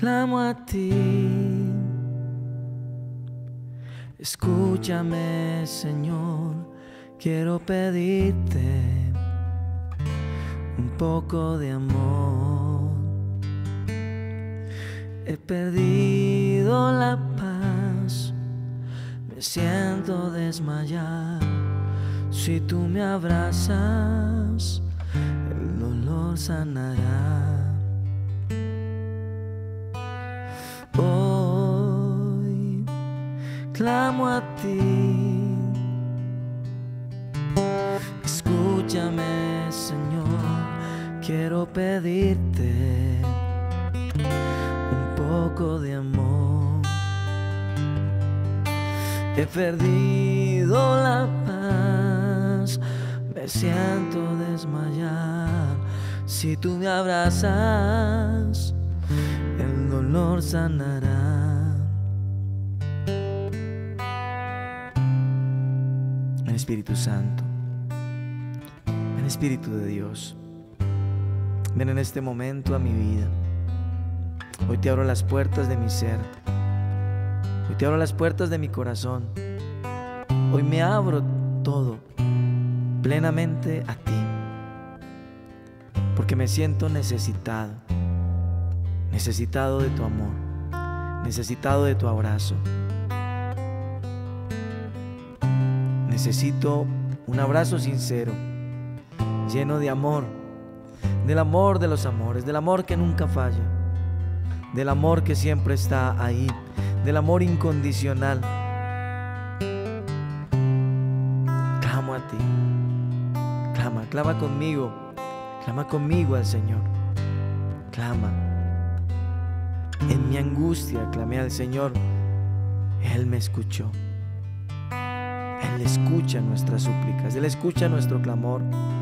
clamo a ti. Escúchame, Señor, quiero pedirte un poco de amor. He perdido la paz, me siento desmayar. Si tú me abrazas, el dolor sanará. Hoy clamo a ti. Escúchame, Señor, quiero pedirte un poco de amor. He perdido la paz, me siento desmayar. Si tú me abrazas, el dolor sanará. Ven, Espíritu Santo, ven, Espíritu de Dios, ven en este momento a mi vida. Hoy te abro las puertas de mi ser. Hoy te abro las puertas de mi corazón. Hoy me abro todo plenamente a ti, porque me siento necesitado, necesitado de tu amor, necesitado de tu abrazo. Necesito un abrazo sincero, lleno de amor, del amor de los amores, del amor que nunca falla, del amor que siempre está ahí, del amor incondicional. Clamo a ti. Clama conmigo al Señor. Clama. En mi angustia clamé al Señor. Él me escuchó. Él escucha nuestras súplicas, Él escucha nuestro clamor.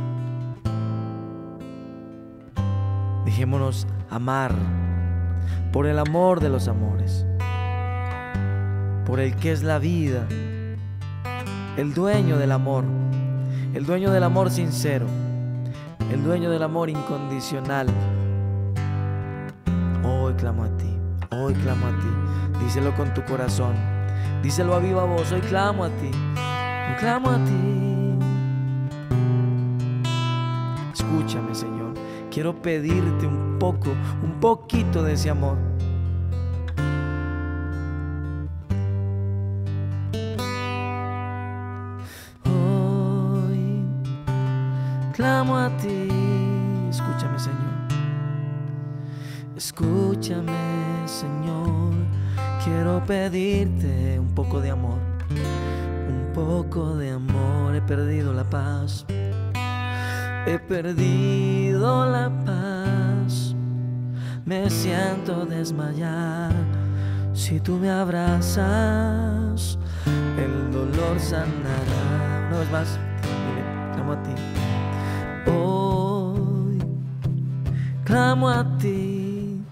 Dejémonos amar por el amor de los amores, por el que es la vida, el dueño del amor sincero, el dueño del amor incondicional. Hoy clamo a ti, hoy clamo a ti. Díselo con tu corazón, díselo a viva voz. Hoy clamo a ti, hoy clamo a ti. Escúchame, Señor, quiero pedirte un poquito de ese amor. Hoy clamo a ti. Escúchame, Señor. Escúchame, Señor. Quiero pedirte un poco de amor. Un poco de amor. He perdido la paz. He perdido la paz. Me siento desmayar. Si tú me abrazas, el dolor sanará. Una vez más, dile, clamo a ti. Hoy clamo a ti.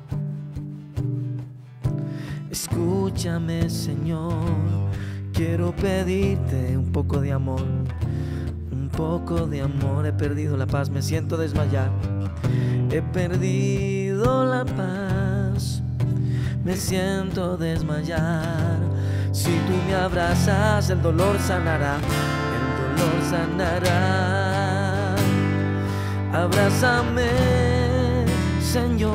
Escúchame, Señor. Quiero pedirte un poco de amor. Un poco de amor. He perdido la paz, me siento desmayar. He perdido la paz, me siento desmayar. Si tú me abrazas, el dolor sanará. El dolor sanará. Abrázame, Señor.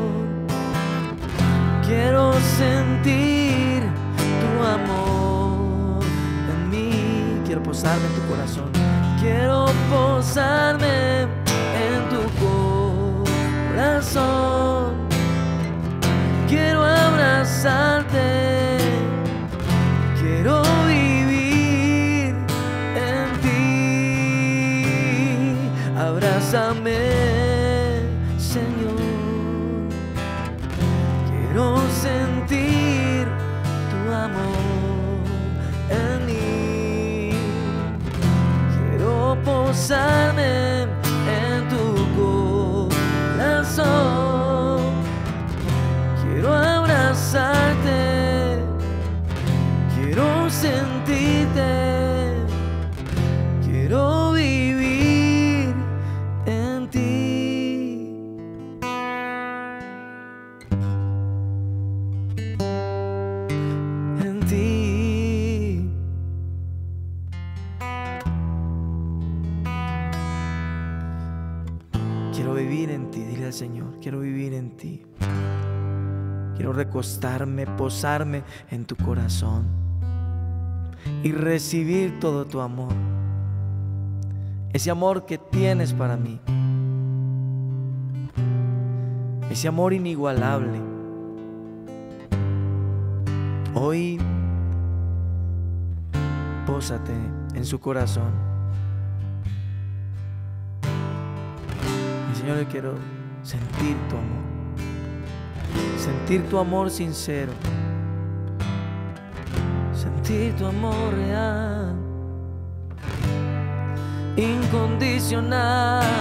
Quiero sentir tu amor en mí. Quiero posarme en tu corazón. Quiero posarme en tu corazón. Quiero abrazarte. Quiero vivir en ti. Abrázame, Señor. Quiero sentir tu amor en mí. Quiero posarme en tu corazón. Quiero abrazarte. Quiero sentirte. Quiero vivir en ti. Quiero vivir en ti, dile al Señor, quiero vivir en ti. Quiero recostarme, posarme en tu corazón y recibir todo tu amor. Ese amor que tienes para mí. Ese amor inigualable. Hoy, pósate en su corazón. Señor, yo quiero sentir tu amor. Sentir tu amor sincero. Sentir tu amor real. Incondicional.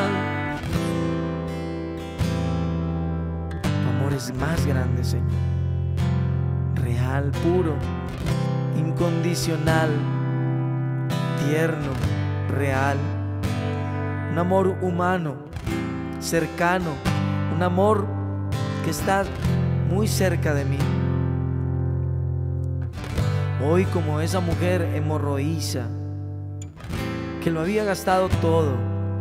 Tu amor es más grande, Señor. Real, puro, incondicional, tierno, real. Un amor humano, cercano. Un amor que está muy cerca de mí. Hoy, como esa mujer hemorroísa que lo había gastado todo,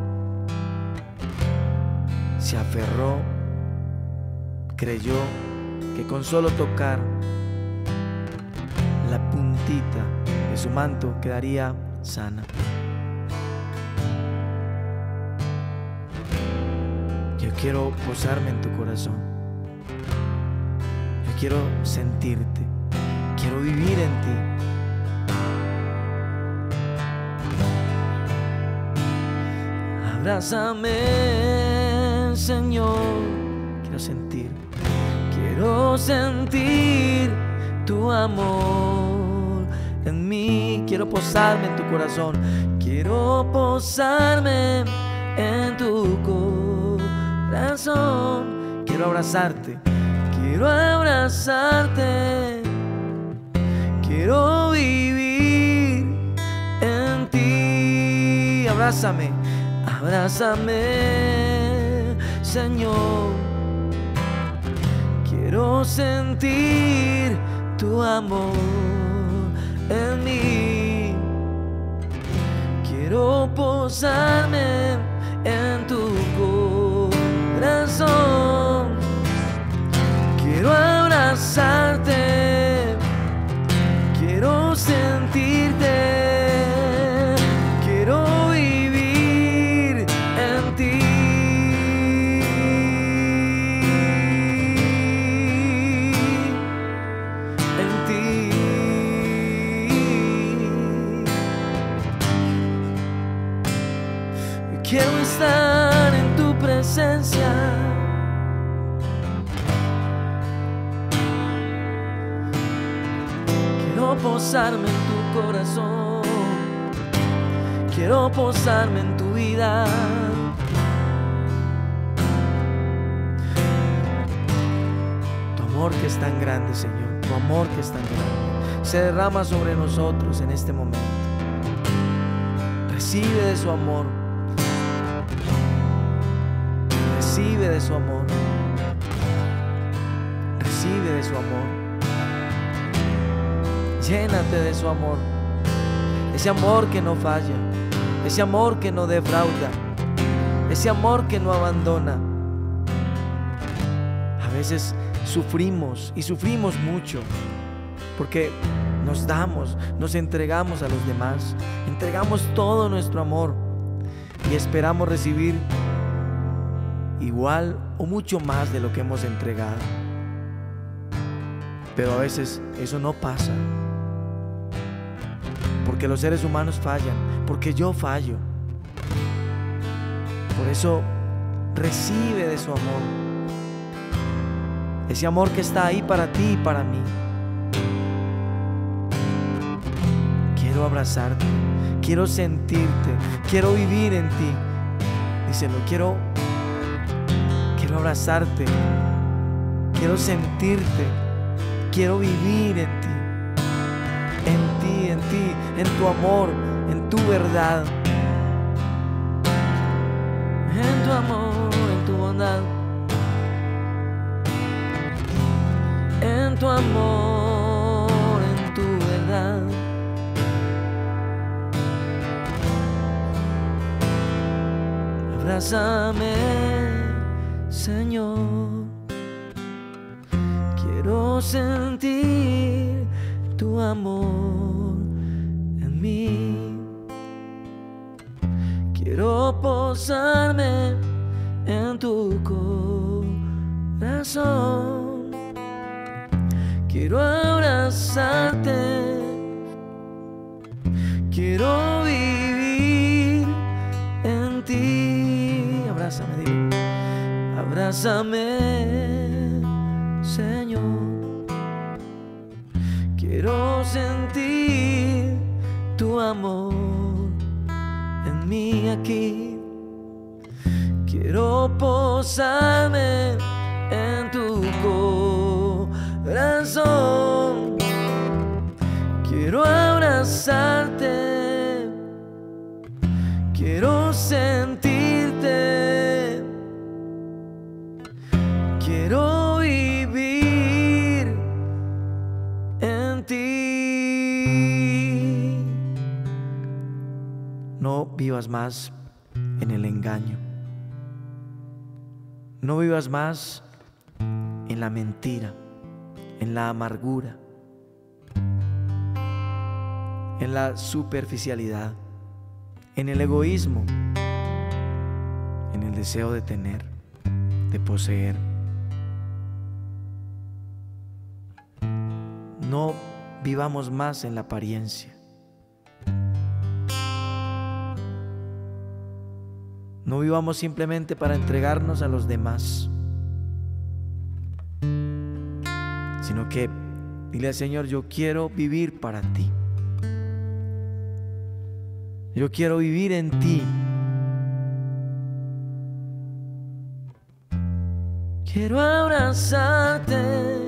se aferró, creyó que con solo tocar la puntita de su manto quedaría sana. Yo quiero posarme en tu corazón. Yo quiero sentirte. Quiero vivir en ti. Abrázame, Señor. Quiero sentir tu amor en mí. Quiero posarme en tu corazón. Quiero posarme en tu corazón. Quiero abrazarte. Quiero abrazarte. Quiero vivir en ti. Abrázame, abrázame, Señor. Quiero sentir tu amor en mí. Quiero posarme en tu corazón. Quiero abrazarte. Quiero sentirte. Quiero vivir en ti. En ti. Quiero estar en tu presencia. Quiero posarme en tu corazón. Quiero posarme en tu vida. Tu amor que es tan grande, Señor. Tu amor que es tan grande se derrama sobre nosotros en este momento. Recibe de su amor. Recibe de su amor. Recibe de su amor. Llénate de su amor. Ese amor que no falla. Ese amor que no defrauda. Ese amor que no abandona. A veces sufrimos y sufrimos mucho porque nos damos, nos entregamos a los demás. Entregamos todo nuestro amor y esperamos recibir igual o mucho más de lo que hemos entregado. Pero a veces eso no pasa. Porque los seres humanos fallan, porque yo fallo. Por eso recibe de su amor. Ese amor que está ahí para ti y para mí. Quiero abrazarte, quiero sentirte, quiero vivir en ti. Díselo, quiero abrazarte, quiero sentirte, quiero vivir en ti. En ti, en ti, en tu amor, en tu verdad. En tu amor, en tu bondad. En tu amor, en tu verdad. Abrázame. Señor. Quiero sentir tu amor en mí. Quiero posarme en tu corazón. Quiero abrazarte. Quiero vivir en ti. Abrázame, dile. Abrázame, Señor. Quiero sentir tu amor en mí aquí. Quiero posarme en tu corazón. Quiero abrazarte. Quiero sentirte. Quiero vivir en ti. No vivas más en el engaño. No vivas más en la mentira, en la amargura, en la superficialidad, en el egoísmo, en el deseo de tener, de poseer. No vivamos más en la apariencia. No vivamos simplemente para entregarnos a los demás, sino que dile al Señor: yo quiero vivir para ti. Yo quiero vivir en ti. Quiero abrazarte.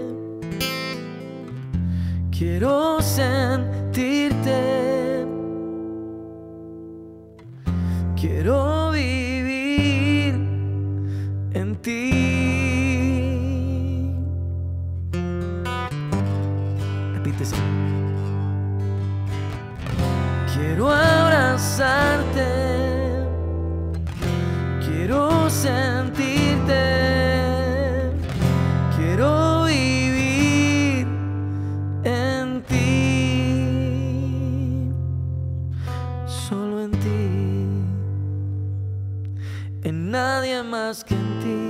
Quiero sentirte. Quiero vivir en ti. Repítese. Quiero abrazarte. Quiero sentirte. Quiero vivir en ti. Solo en ti. En nadie más que en ti.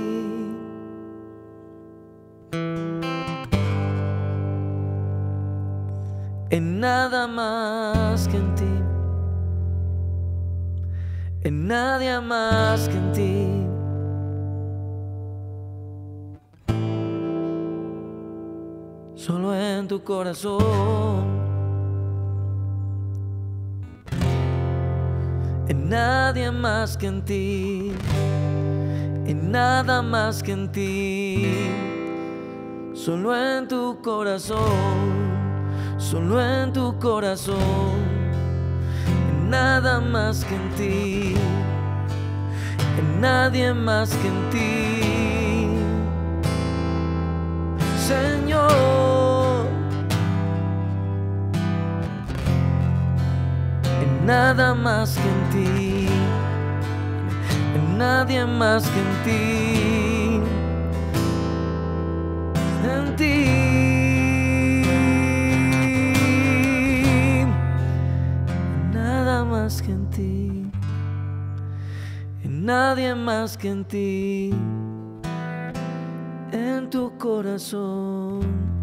En nada más que en ti. En nadie más que en ti. Solo en tu corazón. En nadie más que en ti. En nada más que en ti. Solo en tu corazón. Solo en tu corazón. En nada más que en ti. En nadie más que en ti. Señor. En nada más que en ti. En nadie más que en ti. En ti. Más que en ti, en nadie más que en ti, en tu corazón.